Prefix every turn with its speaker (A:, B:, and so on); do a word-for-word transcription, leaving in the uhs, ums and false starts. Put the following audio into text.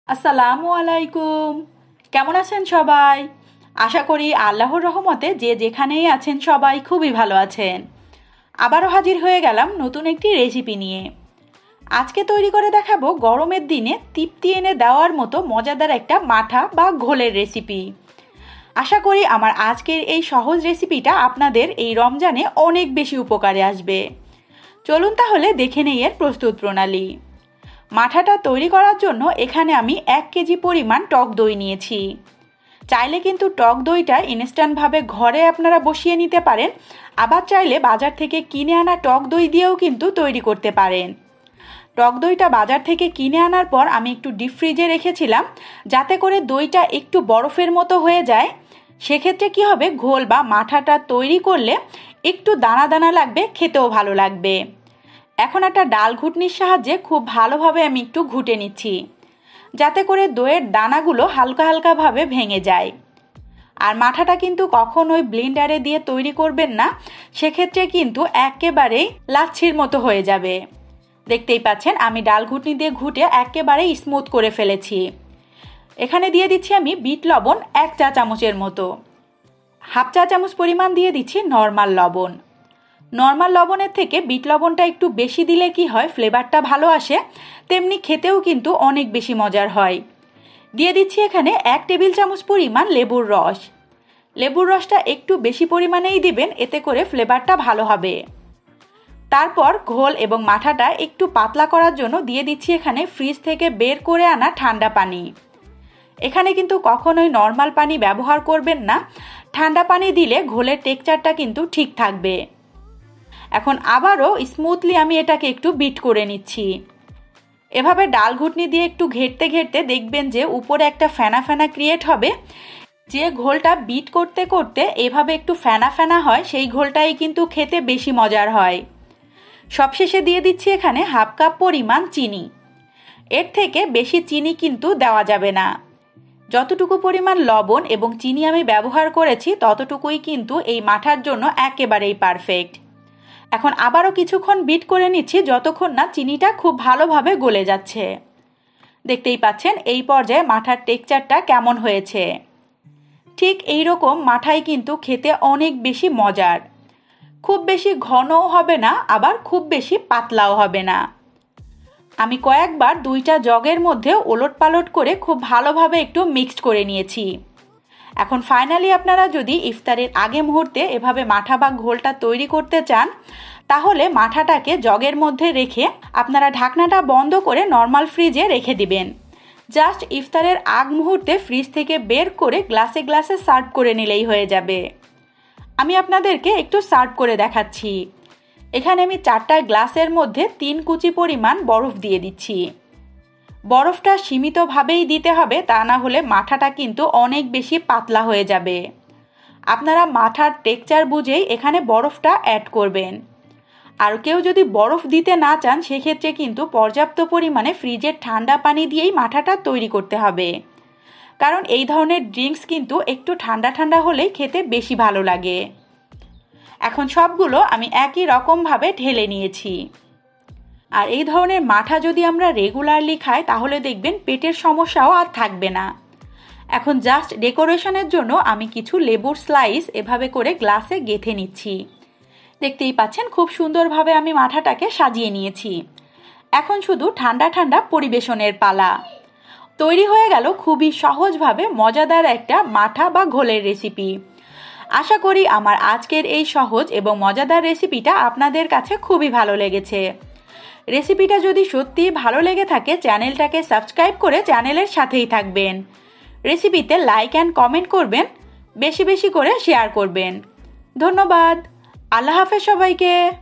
A: আসসালামু আলাইকুম। কেমন আছেন সবাই? আশা করি আল্লাহর রহমতে যে যেখানেই আছেন সবাই খুবই ভালো আছেন। আবারও হাজির হয়ে গেলাম নতুন একটি রেসিপি নিয়ে। আজকে তৈরি করে দেখাবো গরমের দিনে তৃপ্তি এনে দেওয়ার মতো মজাদার একটা মাঠা বা ঘোলের রেসিপি। আশা করি আমার আজকের এই সহজ রেসিপিটা আপনাদের এই রমজানে অনেক বেশি উপকারে আসবে। চলুন তাহলে দেখে নেই এর প্রস্তুত প্রণালী। মাঠাটা তৈরি করার জন্য এখানে আমি এক কেজি পরিমাণ টক দই নিয়েছি। চাইলে কিন্তু টক দইটা ইনস্ট্যান্টভাবে ঘরে আপনারা বসিয়ে নিতে পারেন, আবার চাইলে বাজার থেকে কিনে আনা টক দই দিয়েও কিন্তু তৈরি করতে পারেন। টক দইটা বাজার থেকে কিনে আনার পর আমি একটু ডিপ ফ্রিজে রেখেছিলাম, যাতে করে দইটা একটু বরফের মতো হয়ে যায়। সেক্ষেত্রে কি হবে, ঘোল বা মাঠাটা তৈরি করলে একটু দানা দানা লাগবে, খেতেও ভালো লাগবে। এখন একটা ডাল ঘুটনির সাহায্যে খুব ভালোভাবে আমি একটু ঘুটে নিচ্ছি, যাতে করে দইয়ের দানাগুলো হালকা হালকাভাবে ভেঙে যায়। আর মাঠাটা কিন্তু কখনোই ব্লেন্ডারে দিয়ে তৈরি করবেন না, সেক্ষেত্রে কিন্তু একেবারেই লাচ্ছির মতো হয়ে যাবে। দেখতেই পাচ্ছেন আমি ডাল ঘুটনি দিয়ে ঘুটে একেবারেই স্মুথ করে ফেলেছি। এখানে দিয়ে দিচ্ছি আমি বিট লবণ এক চা চামচের মতো, হাফ চা চামচ পরিমাণ দিয়ে দিচ্ছি নর্মাল লবণ। নর্মাল লবণের থেকে বিট লবণটা একটু বেশি দিলে কি হয়, ফ্লেভারটা ভালো আসে, তেমনি খেতেও কিন্তু অনেক বেশি মজার হয়। দিয়ে দিচ্ছি এখানে এক টেবিল চামচ পরিমাণ লেবুর রস। লেবুর রসটা একটু বেশি পরিমাণেই দিবেন, এতে করে ফ্লেভারটা ভালো হবে। তারপর ঘোল এবং মাঠাটা একটু পাতলা করার জন্য দিয়ে দিচ্ছি এখানে ফ্রিজ থেকে বের করে আনা ঠান্ডা পানি। এখানে কিন্তু কখনোই নর্মাল পানি ব্যবহার করবেন না, ঠান্ডা পানি দিলে ঘোলের টেক্সচারটা কিন্তু ঠিক থাকবে। এখন আবারও স্মুথলি আমি এটাকে একটু বিট করে নিচ্ছি। এভাবে ডাল ঘুটনি দিয়ে একটু ঘেটতে ঘেটতে দেখবেন যে উপরে একটা ফেনা ফেনা ক্রিয়েট হবে। যে ঘোলটা বিট করতে করতে এভাবে একটু ফেনা ফেনা হয়, সেই ঘোলটাই কিন্তু খেতে বেশি মজার হয়। সবশেষে দিয়ে দিচ্ছি এখানে হাফ কাপ পরিমাণ চিনি। এর থেকে বেশি চিনি কিন্তু দেওয়া যাবে না। যতটুকু পরিমাণ লবণ এবং চিনি আমি ব্যবহার করেছি ততটুকুই কিন্তু এই মাঠার জন্য একেবারেই পারফেক্ট। এখন আবারও কিছুক্ষণ বিট করে নিচ্ছি, যতক্ষণ না চিনিটা খুব ভালোভাবে গলে যাচ্ছে। দেখতেই পাচ্ছেন এই পর্যায়ে মাঠার টেক্সচারটা কেমন হয়েছে। ঠিক এই রকম মাঠাই কিন্তু খেতে অনেক বেশি মজার। খুব বেশি ঘনও হবে না, আবার খুব বেশি পাতলাও হবে না। আমি কয়েকবার দুইটা জগের মধ্যে ওলট পালট করে খুব ভালোভাবে একটু মিক্সড করে নিয়েছি। এখন ফাইনালি আপনারা যদি ইফতারের আগে মুহূর্তে এভাবে মাঠা বা ঘোলটা তৈরি করতে চান, তাহলে মাঠাটাকে জগের মধ্যে রেখে আপনারা ঢাকনাটা বন্ধ করে নর্মাল ফ্রিজে রেখে দিবেন। জাস্ট ইফতারের আগ মুহূর্তে ফ্রিজ থেকে বের করে গ্লাসে গ্লাসে সার্ভ করে নিলেই হয়ে যাবে। আমি আপনাদেরকে একটু সার্ভ করে দেখাচ্ছি। এখানে আমি চারটা গ্লাসের মধ্যে তিন কুচি পরিমাণ বরফ দিয়ে দিচ্ছি। বরফটা সীমিতভাবেই দিতে হবে, তা না হলে মাঠাটা কিন্তু অনেক বেশি পাতলা হয়ে যাবে। আপনারা মাঠার টেক্সচার বুঝেই এখানে বরফটা অ্যাড করবেন। আর কেউ যদি বরফ দিতে না চান, সেক্ষেত্রে কিন্তু পর্যাপ্ত পরিমাণে ফ্রিজের ঠান্ডা পানি দিয়েই মাঠাটা তৈরি করতে হবে, কারণ এই ধরনের ড্রিঙ্কস কিন্তু একটু ঠান্ডা ঠান্ডা হলেই খেতে বেশি ভালো লাগে। এখন সবগুলো আমি একই রকমভাবে ঢেলে নিয়েছি। আর এই ধরনের মাঠা যদি আমরা রেগুলারলি খাই, তাহলে দেখবেন পেটের সমস্যাও আর থাকবে না। এখন জাস্ট ডেকোরেশনের জন্য আমি কিছু লেবুর স্লাইস এভাবে করে গ্লাসে গেঁথে নিচ্ছি। দেখতেই পাচ্ছেন খুব সুন্দরভাবে আমি মাঠাটাকে সাজিয়ে নিয়েছি। এখন শুধু ঠান্ডা ঠান্ডা পরিবেশনের পালা। তৈরি হয়ে গেল খুবই সহজভাবে মজাদার একটা মাঠা বা ঘোলের রেসিপি। আশা করি আমার আজকের এই সহজ এবং মজাদার রেসিপিটা আপনাদের কাছে খুবই ভালো লেগেছে। রেসিপিটা যদি সত্যিই ভালো লেগে থাকে, চ্যানেলটাকে সাবস্ক্রাইব করে চ্যানেলের সাথেই থাকবেন। রেসিপিতে লাইক অ্যান্ড কমেন্ট করবেন, বেশি বেশি করে শেয়ার করবেন। ধন্যবাদ। আল্লাহ হাফেজ সবাইকে।